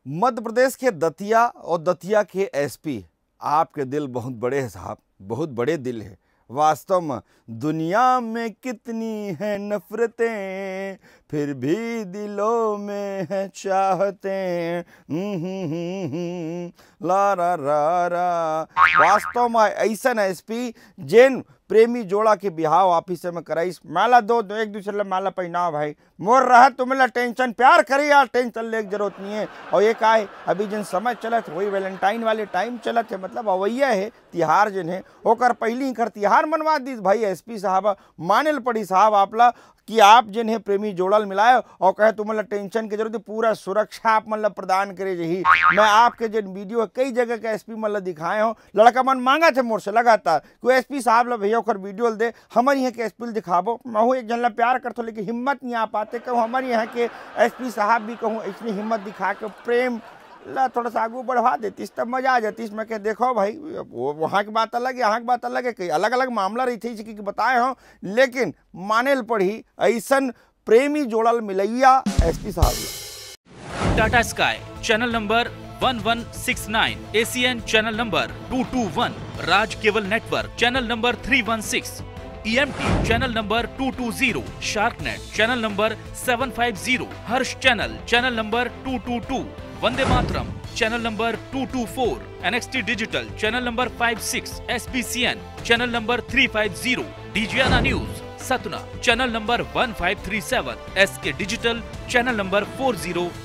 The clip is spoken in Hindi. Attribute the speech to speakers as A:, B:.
A: मध्य प्रदेश के दतिया और दतिया के एसपी, आपके दिल बहुत बड़े हैं साहब, बहुत बड़े दिल है। वास्तव में दुनिया में कितनी है नफरतें, फिर भी दिलों में है चाहतें। ला रा रा रा। वास्तव में ऐसा एसपी जैन प्रेमी जोड़ा के बिहाव ऑफिस में कराइस। माला दो एक दूसरे ला माला पहनाओ भाई, मोर रहा तुम्हें टेंशन, प्यार करी यार, टेंशन ले जरूरत नहीं है। और ये का है अभी जिन समय चलत वही वैलेंटाइन वाले टाइम चलत है, मतलब अवैया है तिहार जिन है ओकर पहली कर तिहार मनवा दी भाई। एसपी साहब मानल पड़ी साहब आपला कि आप जिन है प्रेमी जोड़ल मिलाए और कहे तुम्हें टेंशन की जरूरत है, पूरा सुरक्षा आप मतलब प्रदान करे जही। मैं आपके जिन वीडियो कई जगह के एसपी मतलब दिखाए हो, लड़का मन मांगा थे मोर से लगातार कोई एसपी साहब ला भैया ओकर वीडियो दे, हमारे यहाँ के एसपी दिखाबो। मैं एक जन ला प्यार करते लेकिन हिम्मत नहीं आ पाते, कहूँ हमारे यहाँ के एसपी साहब भी कहूँ इतनी हिम्मत दिखा के प्रेम ला थोड़ा सा आगू बढ़वा देती तब मजा आ जाती। इसमें के देखो भाई वो वहाँ की बात अलग है, यहाँ की बात अलग है, कई अलग अलग मामला रही थी कि बताए हो, लेकिन माने पड़ी ऐसन प्रेमी जोड़ल मिलैया एसपी साहब।
B: Tata Sky channel number 1169, ACN channel number 221, Raj cable network channel number 316, TMT channel number 220, Sharknet channel number 750, Harsh channel number 222, Vande Mataram channel number 224, NXT digital channel number 56, SBCN channel number 350, डीजीएनआ news Satna channel number 1537, SK digital channel number 40।